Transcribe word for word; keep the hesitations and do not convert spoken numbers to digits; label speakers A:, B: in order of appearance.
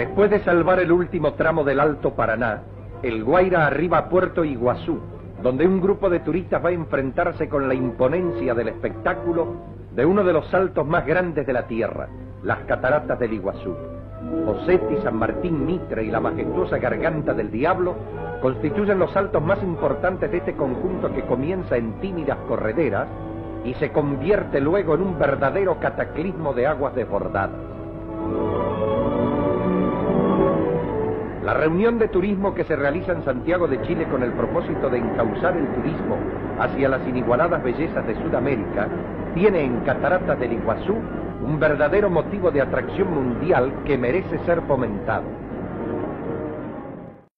A: Después de salvar el último tramo del Alto Paraná, el Guaira arriba a Puerto Iguazú, donde un grupo de turistas va a enfrentarse con la imponencia del espectáculo de uno de los saltos más grandes de la tierra, las cataratas del Iguazú. Osetti, San Martín, Mitre y la majestuosa Garganta del Diablo constituyen los saltos más importantes de este conjunto que comienza en tímidas correderas y se convierte luego en un verdadero cataclismo de aguas desbordadas. La reunión de turismo que se realiza en Santiago de Chile con el propósito de encauzar el turismo hacia las inigualadas bellezas de Sudamérica tiene en Cataratas del Iguazú un verdadero motivo de atracción mundial que merece ser fomentado.